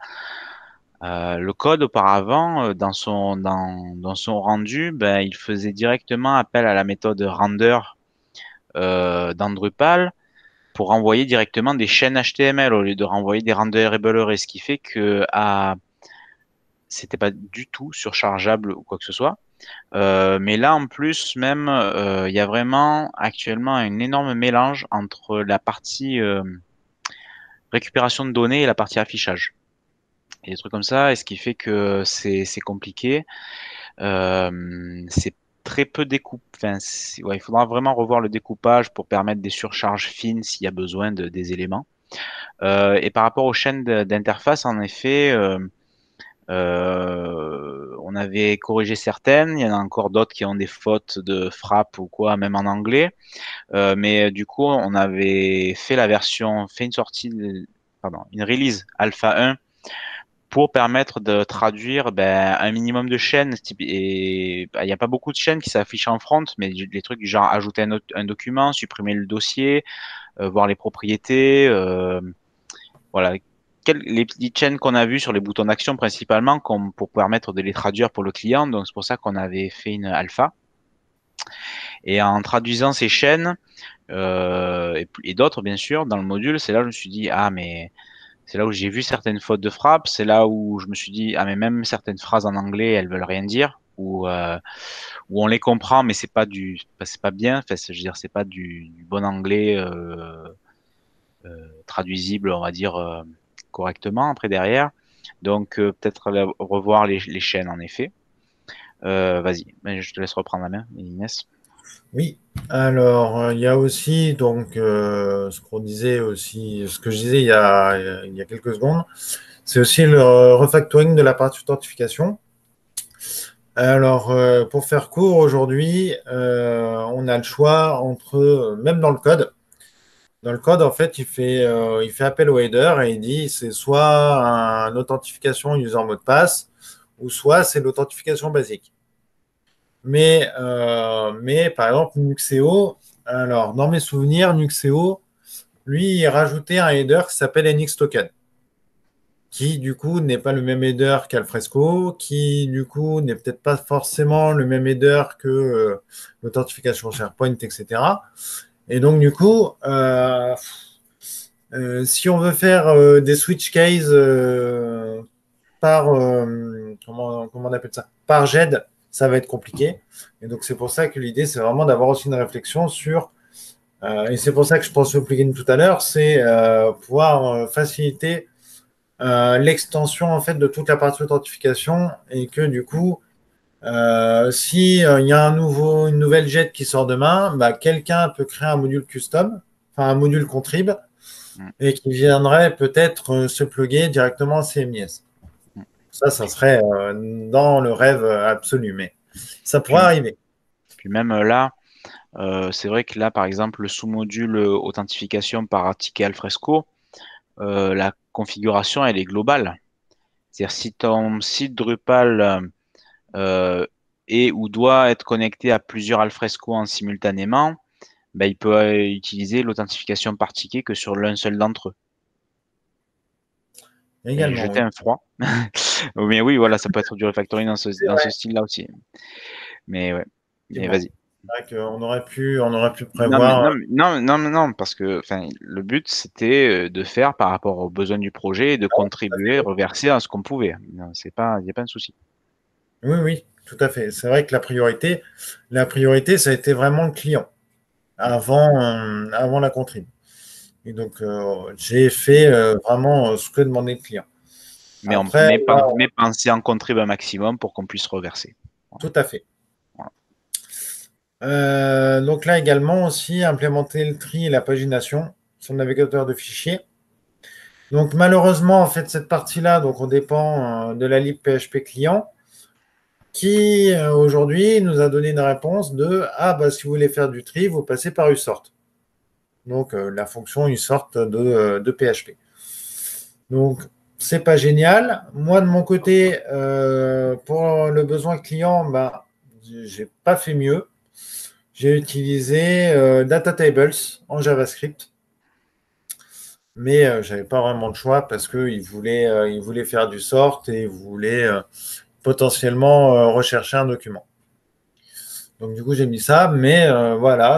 le code auparavant, dans son rendu, ben, il faisait directement appel à la méthode render dans Drupal pour renvoyer directement des chaînes HTML au lieu de renvoyer des renderable, ce qui fait que c'était pas du tout surchargeable ou quoi que ce soit. Mais là, en plus, même, il y a vraiment actuellement un énorme mélange entre la partie récupération de données et la partie affichage. Et des trucs comme ça, et ce qui fait que c'est compliqué. C'est très peu découpé. Enfin, ouais, il faudra vraiment revoir le découpage pour permettre des surcharges fines s'il y a besoin des éléments. Et par rapport aux chaînes d'interface, en effet, on avait corrigé certaines. Il y en a encore d'autres qui ont des fautes de frappe ou quoi, même en anglais. Mais du coup, on avait fait une sortie, pardon, une release alpha 1 pour permettre de traduire ben, un minimum de chaînes. Et ben, il n'y a pas beaucoup de chaînes qui s'affichent en front, mais les trucs du genre ajouter un document, supprimer le dossier, voir les propriétés, voilà. Les petites chaînes qu'on a vues sur les boutons d'action principalement, pour permettre de les traduire pour le client. Donc c'est pour ça qu'on avait fait une alpha. Et en traduisant ces chaînes et d'autres bien sûr dans le module, c'est là où je me suis dit ah mais c'est là où j'ai vu certaines fautes de frappe. C'est là où je me suis dit, ah, mais même certaines phrases en anglais, elles veulent rien dire. Ou on les comprend, mais c'est pas bien. Enfin, je veux dire, c'est pas du bon anglais traduisible, on va dire, correctement après derrière. Donc, peut-être revoir les chaînes, en effet. Vas-y, ben, je te laisse reprendre la main, Inès. Oui, alors il y a aussi donc ce qu'on disait aussi, ce que je disais il y a quelques secondes, c'est aussi le refactoring de la partie authentification. Alors pour faire court aujourd'hui, on a le choix entre même dans le code. Dans le code, en fait, il fait appel au header et il dit c'est soit une authentification user mot de passe ou soit c'est l'authentification basique. Mais par exemple, Nuxeo, alors dans mes souvenirs, Nuxeo, lui, il rajoutait un header qui s'appelle NX Token, qui du coup n'est pas le même header qu'Alfresco, qui du coup n'est peut-être pas forcément le même header que l'authentification SharePoint, etc. Et donc du coup, si on veut faire des switch cases par, comment on appelle ça, par GED, ça va être compliqué. Et donc, c'est pour ça que l'idée, c'est vraiment d'avoir aussi une réflexion sur, et c'est pour ça que je pense au plugin tout à l'heure, c'est pouvoir faciliter l'extension en fait de toute la partie authentification et que du coup, si il y a une nouvelle jet qui sort demain, bah, quelqu'un peut créer un module custom, enfin un module contrib, Mm. et qui viendrait peut-être se plugger directement à CMIS. Mm. Ça serait dans le rêve absolu, mais ça pourrait Puis, arriver. puis même là, c'est vrai que là, par exemple, le sous-module authentification par ticket Alfresco, la configuration, elle est globale. C'est-à-dire si ton site Drupal est ou doit être connecté à plusieurs Alfresco en simultanément, ben, il peut utiliser l'authentification par ticket que sur l'un seul d'entre eux. Et j'ai Également, jeté oui. un froid. Mais oui, voilà, ça peut être du refactoring C'est dans ce vrai, style-là aussi. Mais ouais, mais effectivement. vas-y. C'est vrai on aurait pu Non, mais prévoir. non, parce que enfin, le but c'était de faire par rapport aux besoins du projet et de contribuer, reverser à ce qu'on pouvait. Non, c'est pas, il n'y a pas de souci. Oui, oui, tout à fait. C'est vrai que la priorité, ça a été vraiment le client avant la contrib. Et donc, j'ai fait vraiment ce que demandait le client. Après, là, Mais penser en contribuer un maximum pour qu'on puisse reverser. Voilà. tout à fait. Voilà. Donc là également aussi, implémenter le tri et la pagination sur le navigateur de fichiers. Donc malheureusement, en fait, cette partie-là, donc on dépend de la lib PHP client qui aujourd'hui nous a donné une réponse de ah bah si vous voulez faire du tri, vous passez par USort. Donc la fonction USort de PHP. Donc c'est pas génial. Moi de mon côté, pour le besoin client, bah j'ai pas fait mieux. J'ai utilisé Data Tables en JavaScript, mais j'avais pas vraiment de choix parce il voulait faire du sort et il voulait potentiellement rechercher un document. Donc du coup, j'ai mis ça, mais voilà,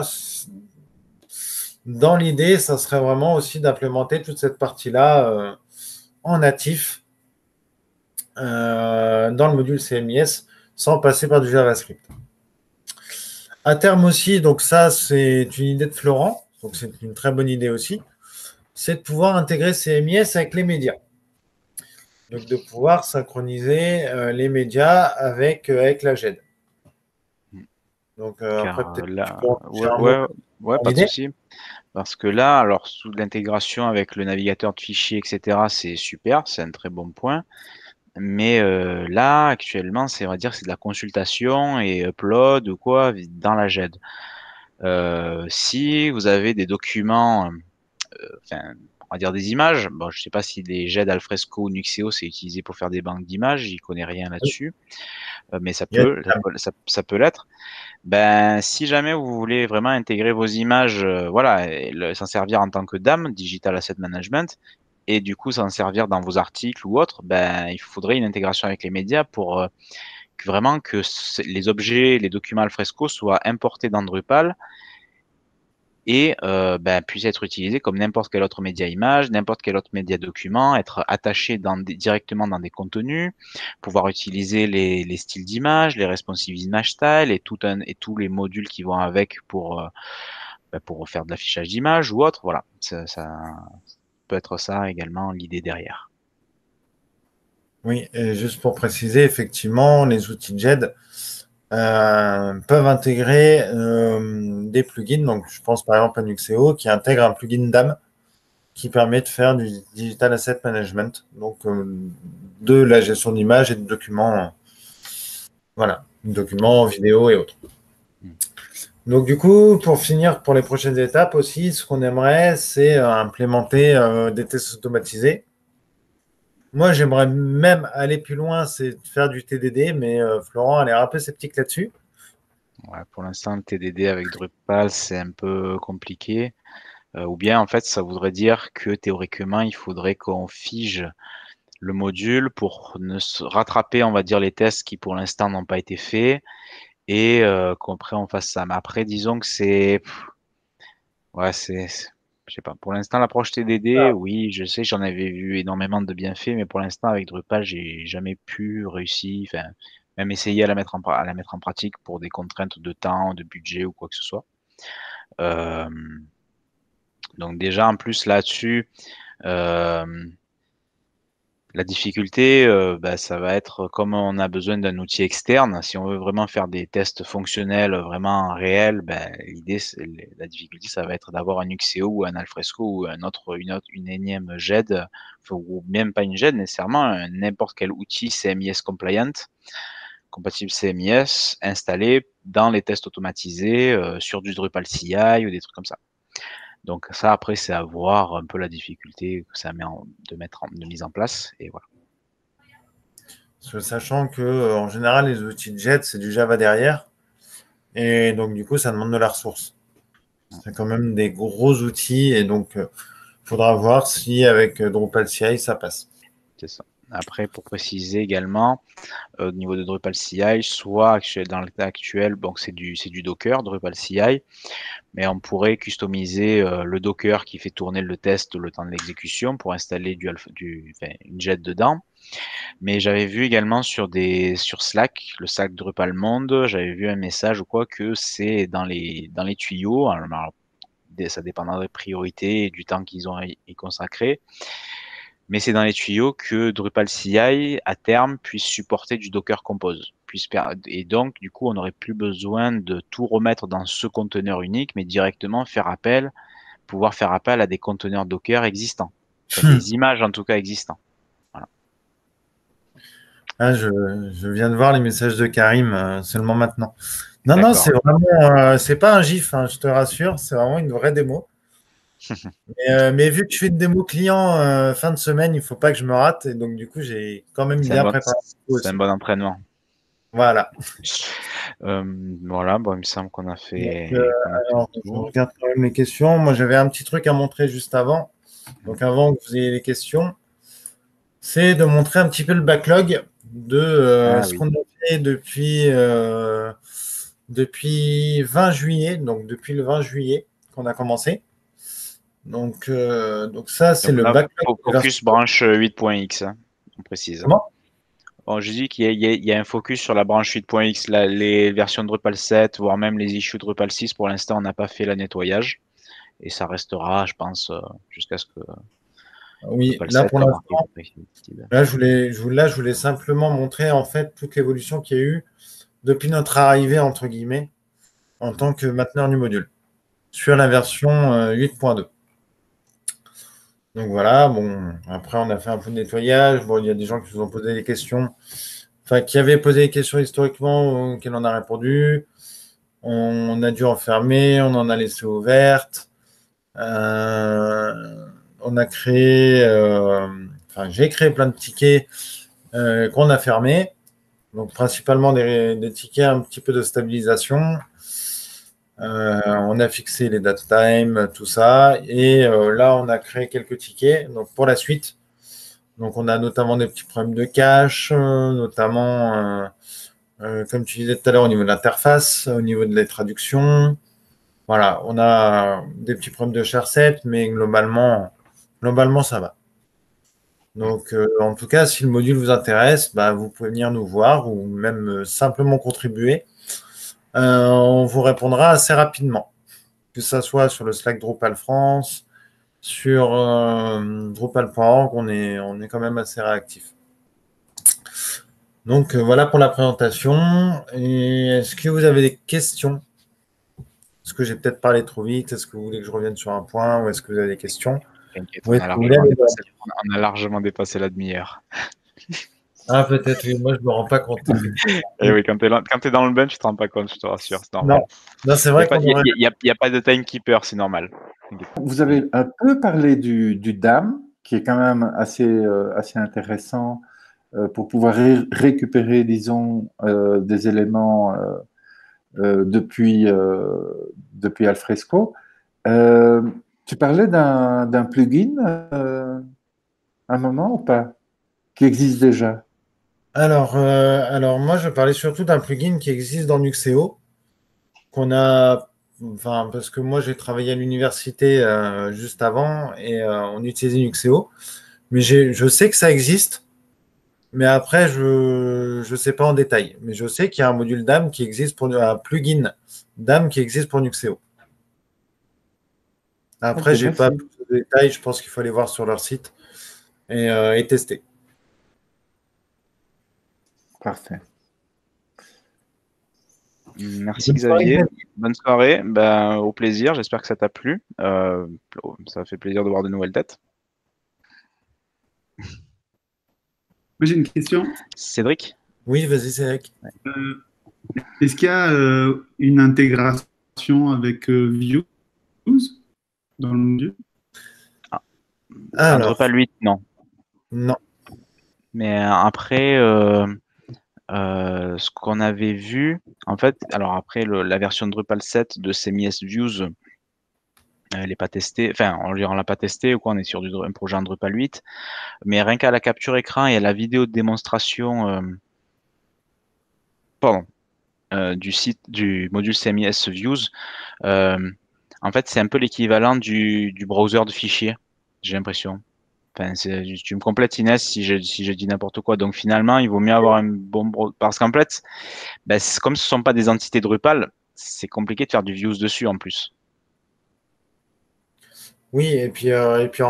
dans l'idée, ça serait vraiment aussi d'implémenter toute cette partie-là en natif dans le module CMIS sans passer par du JavaScript. À terme aussi, donc ça, c'est une idée de Florent, donc c'est une très bonne idée aussi, c'est de pouvoir intégrer CMIS avec les médias. Donc de pouvoir synchroniser les médias avec la GED. Donc après, Car peut-être que tu peux là, en toucher un mot ouais, pour pas de l'idée. souci. Parce que là, alors sous l'intégration avec le navigateur de fichiers, etc., c'est super, c'est un très bon point. Mais là, actuellement, c'est, on va dire, c'est de la consultation et upload ou quoi dans la GED. Si vous avez des documents, enfin, on va dire des images, bon, je sais pas si les GED Alfresco ou Nuxeo c'est utilisé pour faire des banques d'images, j'y connais rien là-dessus, mais Il y a- ça peut l'être. Ben, si jamais vous voulez vraiment intégrer vos images, voilà, et s'en servir en tant que DAM, Digital Asset Management, et du coup s'en servir dans vos articles ou autres, ben, il faudrait une intégration avec les médias pour que vraiment que les objets, les documents Alfresco soient importés dans Drupal et ben, puissent être utilisés comme n'importe quel autre média image, n'importe quel autre média document, être attachés directement dans des contenus, pouvoir utiliser les styles d'image, les responsive image style et tous les modules qui vont avec ben, pour faire de l'affichage d'image ou autre. Voilà, ça peut être ça également l'idée derrière. Oui, et juste pour préciser, effectivement, les outils JED, peuvent intégrer des plugins. Donc, je pense par exemple à Nuxeo qui intègre un plugin DAM qui permet de faire du Digital Asset Management, donc de la gestion d'images et de documents, voilà, documents, vidéos et autres. Mm. Donc, du coup, pour finir, pour les prochaines étapes aussi, ce qu'on aimerait, c'est implémenter des tests automatisés. Moi, j'aimerais même aller plus loin, c'est de faire du TDD, mais Florent a l'air un peu sceptique là-dessus. Ouais, pour l'instant, le TDD avec Drupal, c'est un peu compliqué. Ou bien, en fait, ça voudrait dire que théoriquement, il faudrait qu'on fige le module pour ne se rattraper, on va dire, les tests qui pour l'instant n'ont pas été faits et qu'après on fasse ça. Mais après, disons que ouais, je sais pas. Pour l'instant, l'approche TDD, oui, je sais, j'en avais vu énormément de bienfaits, mais pour l'instant, avec Drupal, j'ai jamais pu réussir, enfin, même essayer à la mettre en pratique pour des contraintes de temps, de budget ou quoi que ce soit. Euh, donc déjà, en plus là-dessus, euh, la difficulté, bah, ça va être comme on a besoin d'un outil externe, si on veut vraiment faire des tests fonctionnels vraiment réels, ben, la difficulté, ça va être d'avoir un Nuxeo ou un Alfresco ou une énième GED, ou même pas une GED nécessairement, n'importe quel outil CMIS compliant, compatible CMIS, installé dans les tests automatisés sur du Drupal CI ou des trucs comme ça. Donc ça, après, c'est à voir un peu la difficulté que ça met de mise en place et voilà. Sachant que en général, les outils de Jet, c'est du Java derrière. Et donc, du coup, ça demande de la ressource. C'est quand même des gros outils. Et donc, il faudra voir si avec Drupal CI, ça passe. C'est ça. Après, pour préciser également, au niveau de Drupal CI, soit dans l'état actuel, bon, c'est du Docker, Drupal CI, mais on pourrait customiser le Docker qui fait tourner le test le temps de l'exécution pour installer enfin, une jet dedans. Mais j'avais vu également sur Slack, le Slack Drupal Monde, j'avais vu un message ou quoi que c'est dans les tuyaux. Alors, ça dépendra des priorités et du temps qu'ils ont à y consacrer. Mais c'est dans les tuyaux que Drupal CI, à terme, puisse supporter du Docker Compose. Et donc, du coup, on n'aurait plus besoin de tout remettre dans ce conteneur unique, mais directement pouvoir faire appel à des conteneurs Docker existants. Enfin, des images, en tout cas, existants. Voilà. Ah, je viens de voir les messages de Karim seulement maintenant. Non, non, c'est D'accord. vraiment, c'est pas un GIF, hein, je te rassure, c'est vraiment une vraie démo. Mais vu que je fais une démo client fin de semaine, il faut pas que je me rate. Et donc, du coup, j'ai quand même bien préparé C'est un aussi. bon entraînement. Voilà. Voilà, bon, il me semble Donc, qu'on a fait le alors, je tour. regarde quand même les questions. Moi, j'avais un petit truc à montrer juste avant. Donc, avant que vous ayez les questions, c'est de montrer un petit peu le backlog de Ah ce oui. qu'on a fait depuis 20 juillet. Donc, depuis le 20 juillet qu'on a commencé. Donc ça, c'est Donc le là, backlog des versions. focus branche 8.x, hein, on précise. Comment? Bon, je dis qu'il y a un focus sur la branche 8.x, les versions Drupal 7, voire même les issues Drupal 6, pour l'instant, on n'a pas fait le nettoyage. Et ça restera, je pense, jusqu'à ce que Oui, Drupal là 7 pour soit marqué l'instant, compatible. là, je voulais simplement montrer en fait toute l'évolution qu'il y a eu depuis notre arrivée, entre guillemets, en tant que mainteneur du module sur la version 8.2. Donc voilà, bon, après on a fait un peu de nettoyage. Bon, il y a des gens qui nous ont posé des questions, enfin qui avaient posé des questions historiquement auxquelles on a répondu. On a dû enfermer, on en a laissé ouvertes. On a créé, enfin j'ai créé plein de tickets qu'on a fermés. Donc principalement des tickets un petit peu de stabilisation. On a fixé les date time, tout ça. Et là, on a créé quelques tickets donc pour la suite. Donc on a notamment des petits problèmes de cache, notamment, comme tu disais tout à l'heure, au niveau de l'interface, au niveau de les traductions. Voilà, on a des petits problèmes de charset, mais globalement, ça va. Donc, en tout cas, si le module vous intéresse, bah, vous pouvez venir nous voir ou même simplement contribuer. On vous répondra assez rapidement, que ce soit sur le Slack Drupal France, sur Drupal.org, on est quand même assez réactif. Donc voilà pour la présentation. Et est-ce que vous avez des questions? Est-ce que j'ai peut-être parlé trop vite? Est-ce que vous voulez que je revienne sur un point ou est-ce que vous avez des questions? T'inquiète, Ou est-ce que vous voulez aller voir? on a largement dépassé la demi-heure. Ah, peut-être, oui. Moi, je ne me rends pas compte, effectivement. Et oui, quand tu es dans le bench, tu te rends pas compte, je te rassure, c'est normal. Non, non c'est Il n'y vrai a, pas- qu'on y a- aurait. y a- y a pas de timekeeper, c'est normal. Vous avez un peu parlé du DAM, qui est quand même assez intéressant pour pouvoir récupérer, disons, des éléments depuis Alfresco. Tu parlais d'un plugin un moment ou pas? Qui existe déjà? Alors moi, je parlais surtout d'un plugin qui existe dans Nuxeo, qu'on a, enfin, parce que moi, j'ai travaillé à l'université juste avant et on utilisait Nuxeo. Mais je sais que ça existe, mais après, je sais pas en détail. Mais je sais qu'il y a un module DAM qui existe pour un plugin DAM qui existe pour Nuxeo. Ok, Après, j'ai pas merci. plus de détails. Je pense qu'il faut aller voir sur leur site et tester. Parfait. Merci Bonne soirée, Xavier, Xavier. bonne soirée, ben, au plaisir, j'espère que ça t'a plu. Ça fait plaisir de voir de nouvelles têtes. Moi, j'ai une question. Cédric? Oui, vas-y, Cédric. Euh, Est-ce qu'il y a une intégration avec Views dans le module? Un Alors, Drupal 8, non. non. Mais après, ce qu'on avait vu, en fait, alors après, la version Drupal 7 de CMS Views, elle n'est pas testée, enfin, on l'a pas testé ou quoi, on est sur un projet en Drupal 8, mais rien qu'à la capture écran et à la vidéo de démonstration, du site, du module CMS Views, en fait, c'est un peu l'équivalent du browser de fichiers, j'ai l'impression. Enfin, tu me complètes Inès si je dis n'importe quoi. Donc finalement, il vaut mieux avoir un bon parce qu'en fait, ben, comme ce ne sont pas des entités Drupal, c'est compliqué de faire du views dessus en plus. Oui, et puis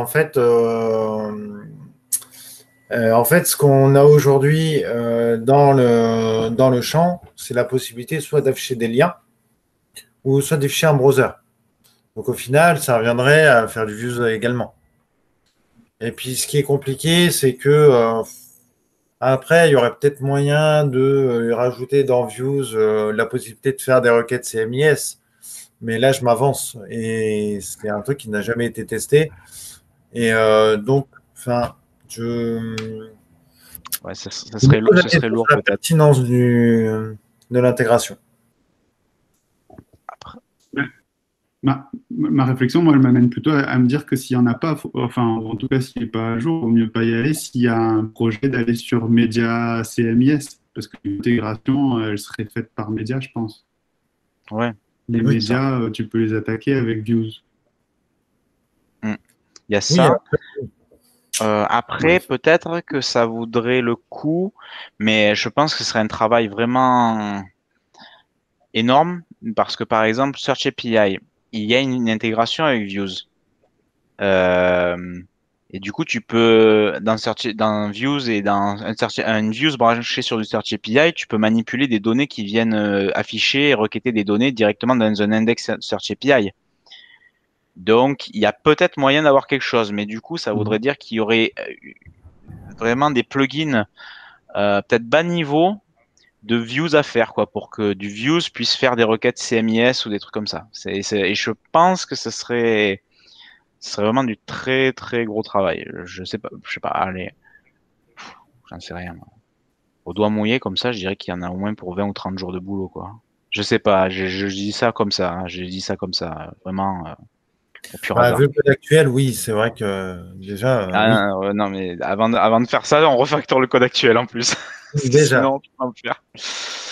en fait, ce qu'on a aujourd'hui dans le champ, c'est la possibilité soit d'afficher des liens ou soit d'afficher un browser. Donc au final, ça reviendrait à faire du views également. Et puis ce qui est compliqué, c'est que après, il y aurait peut-être moyen de rajouter dans views la possibilité de faire des requêtes CMIS. Mais là, je m'avance et c'est un truc qui n'a jamais été testé. Et donc, enfin, je Ouais, ce je me serait, pose la ce serait question lourd sur la peut-être. pertinence de l'intégration. Après, Ma réflexion, moi, elle m'amène plutôt à me dire que s'il n'y en a pas, enfin, en tout cas, s'il n'est pas à jour, il vaut mieux pas y aller s'il y a un projet d'aller sur Média CMIS, parce que l'intégration, elle serait faite par Média, je pense. ouais. Les Oui, ça. médias, tu peux les attaquer avec Views. Il y a Oui, ça. Après, peut-être que ça vaudrait le coup, mais je pense que ce serait un travail vraiment énorme parce que par exemple, Search API, il y a une intégration avec Views. Et du coup, tu peux, dans Views et dans un Views branché sur du Search API, tu peux manipuler des données qui viennent afficher et requêter des données directement dans un index Search API. Donc, il y a peut-être moyen d'avoir quelque chose, mais du coup, ça voudrait dire qu'il y aurait vraiment des plugins peut-être bas niveau de views à faire, quoi, pour que du views puisse faire des requêtes CMIS ou des trucs comme ça. Et je pense que ce serait vraiment du très très gros travail. Je sais pas, allez, j'en sais rien. Au doigt mouillé, comme ça, je dirais qu'il y en a au moins pour 20 ou 30 jours de boulot, quoi. Je sais pas, je dis ça comme ça, hein, je dis ça comme ça, vraiment au pur Bah, hasard. vu le code actuel, oui, c'est vrai que déjà, oui, Non, mais avant de faire ça, on refacture le code actuel en plus. déjà. Sinon, on peut pas le faire.